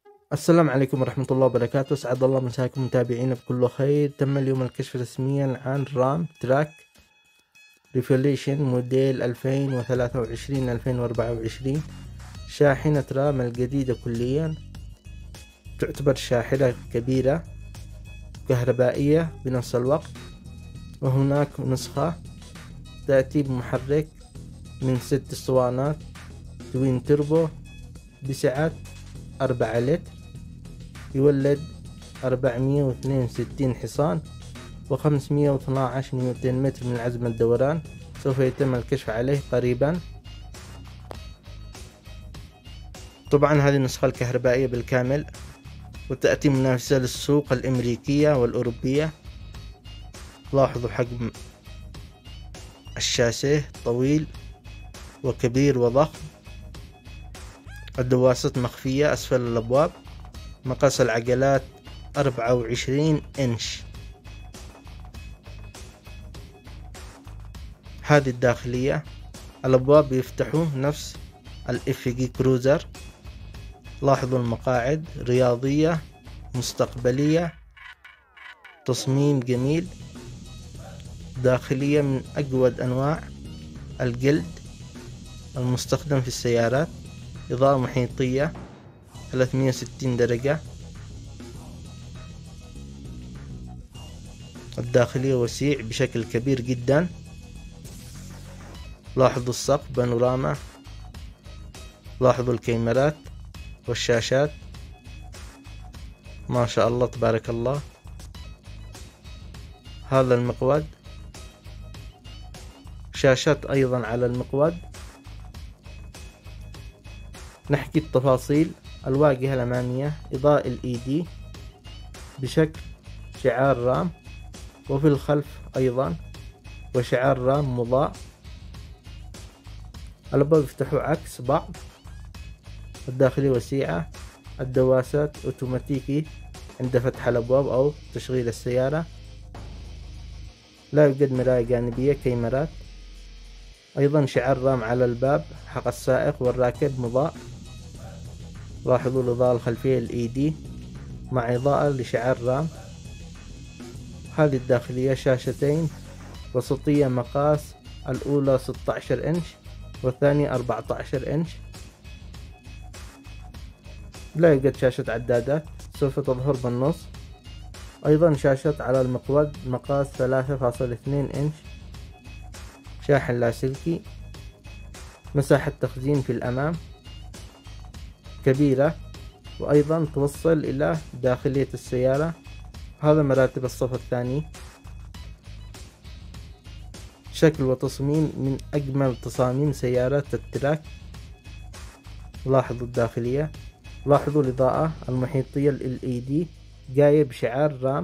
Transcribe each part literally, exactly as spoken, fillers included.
السلام عليكم ورحمة الله وبركاته. أسعد الله مساكم متابعينا بكل خير. تم اليوم الكشف رسميا عن رام تراك ريفوليوشن موديل ألفين وثلاثة وعشرين ألفين وأربعة وعشرين. شاحنة رام الجديدة كليا، تعتبر شاحنة كبيرة كهربائية بنفس الوقت. وهناك نسخة تأتي بمحرك من ست اسطوانات توين تربو بسعة أربعة لتر، يولد أربعمية واثنين وستين حصان وخمسمية واثنى عشر نيوتن متر من عزم الدوران. سوف يتم الكشف عليه قريبا. طبعا هذه النسخة الكهربائية بالكامل، وتأتي منافسة للسوق الأمريكية والأوروبية. لاحظوا حجم الشاسيه طويل وكبير وضخم. الدواسات مخفية أسفل الأبواب. مقاس العجلات أربعة وعشرين إنش. هذه الداخلية، الأبواب يفتحوا نفس الإف جي كروزر. لاحظوا المقاعد رياضية مستقبلية، تصميم جميل. داخلية من أجود أنواع الجلد المستخدم في السيارات. إضاءة محيطية ثلاثمية وستين درجة. الداخلية وسيع بشكل كبير جدا. لاحظوا السقف بانوراما. لاحظوا الكاميرات والشاشات، ما شاء الله تبارك الله. هذا المقود، شاشات أيضا على المقود. نحكي التفاصيل. الواجهة الأمامية إضاءة إل إي دي بشكل شعار رام، وفي الخلف أيضا وشعار رام مضاء. الأبواب يفتحوا عكس بعض. الداخلية وسيعة. الدواسات أوتوماتيكي عند فتح الأبواب أو تشغيل السيارة. لا يوجد مراية جانبية، كاميرات. أيضا شعار رام على الباب حق السائق والراكب مضاء. لاحظوا الإضاءة الخلفية إل إي دي مع إضاءة لشعار رام. هذه الداخلية شاشتين وسطية، مقاس الأولى ستة عشر إنش والثانية أربعة عشر إنش. لا يوجد شاشة عدادات، سوف تظهر بالنص. أيضا شاشة على المقود مقاس ثلاثة فاصلة اثنين إنش. شاحن لاسلكي. مساحة تخزين في الأمام كبيرة، وأيضا توصل إلى داخلية السيارة. هذا مراتب الصف الثاني. شكل وتصميم من أجمل تصاميم سيارات التراك. لاحظوا الداخلية. لاحظوا الإضاءة المحيطية ال إل إي دي جاية بشعار رام.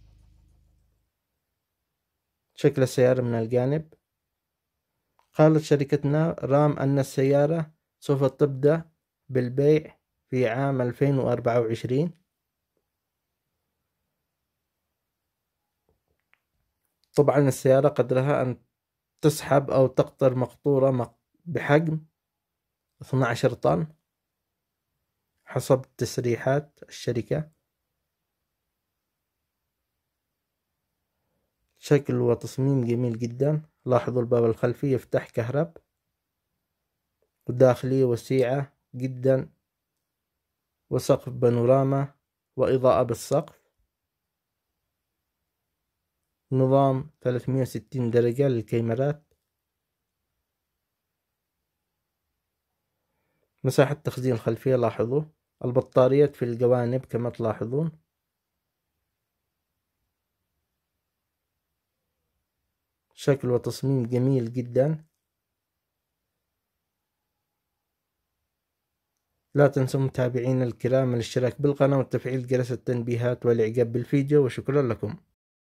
شكل السيارة من الجانب. قالت شركتنا رام أن السيارة سوف تبدأ بالبيع في عام ألفين وأربعة وعشرين. طبعا السيارة قدرها أن تسحب أو تقطر مقطورة بحجم اثني عشر طن حسب تسريحات الشركة. شكل وتصميم جميل جدا. لاحظوا الباب الخلفي يفتح كهرب، وداخلية وسيعة جدا، وسقف بانوراما وإضاءة بالسقف. نظام ثلاثمية وستين درجة للكاميرات. مساحة تخزين الخلفية. لاحظوا البطاريات في الجوانب كما تلاحظون. شكل وتصميم جميل جدا. لا تنسوا متابعينا الكرام الاشتراك بالقناة وتفعيل جرس التنبيهات والإعجاب بالفيديو، وشكرا لكم.